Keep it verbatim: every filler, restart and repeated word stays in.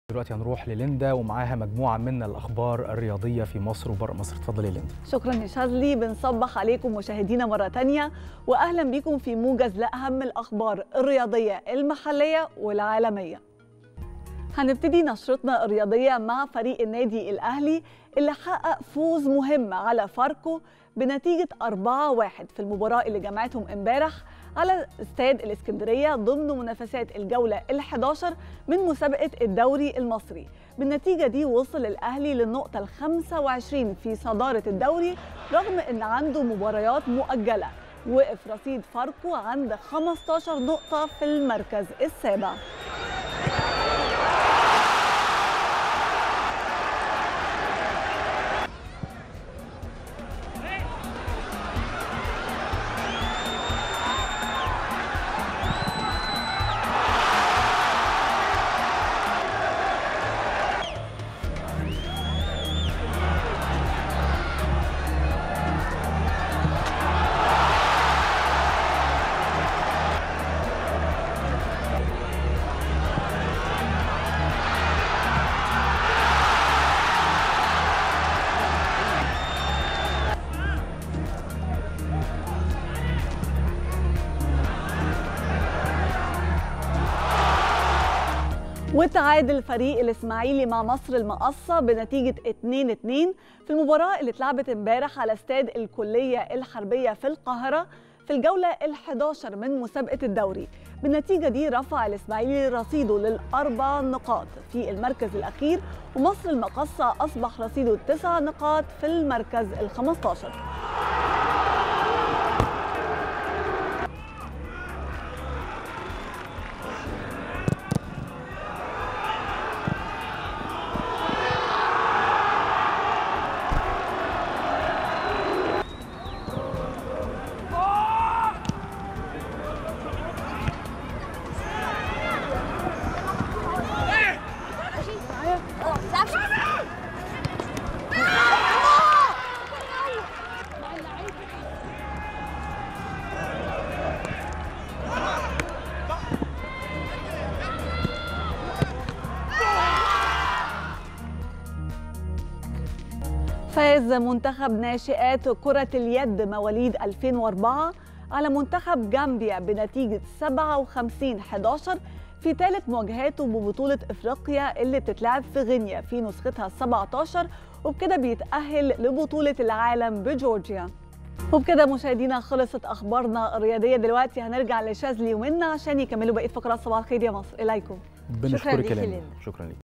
دلوقتي هنروح لليندا ومعاها مجموعة من الأخبار الرياضية في مصر وبره مصر. اتفضلي يا ليندا. شكرا يا شاذلي. بنصبح عليكم مشاهدينا مرة تانية وأهلا بكم في موجز لأهم الأخبار الرياضية المحلية والعالمية. هنبتدي نشرتنا الرياضية مع فريق النادي الأهلي اللي حقق فوز مهم على فاركو بنتيجة أربعة واحد في المباراة اللي جمعتهم امبارح على استاد الإسكندرية ضمن منافسات الجولة الحادية عشرة من مسابقة الدوري المصري. بالنتيجة دي وصل الأهلي للنقطة الخامسة والعشرين في صدارة الدوري رغم أن عنده مباريات مؤجلة. وقف رصيد فاركو عند خمسة عشر نقطة في المركز السابع. وتعادل فريق الإسماعيلي مع مصر المقصة بنتيجة اتنين اتنين في المباراة اللي اتلعبت امبارح على استاد الكلية الحربية في القاهرة في الجولة الحادية عشرة من مسابقة الدوري. بالنتيجة دي رفع الإسماعيلي رصيده للأربع نقاط في المركز الأخير، ومصر المقصة أصبح رصيده تسع نقاط في المركز الخامس عشر. فاز منتخب ناشئات كرة اليد مواليد ألفين وأربعة على منتخب جامبيا بنتيجة سبعة وخمسين أحد عشر في ثالث مواجهاته ببطولة افريقيا اللي بتتلعب في غينيا في نسختها السابعة عشر، وبكده بيتأهل لبطولة العالم بجورجيا. وبكده مشاهدينا خلصت اخبارنا الرياضية. دلوقتي هنرجع لشاذلي ومنى عشان يكملوا بقية فقرات صباح الخير يا مصر. اليكم. بنشكرك يا ليندا. شكرا لك.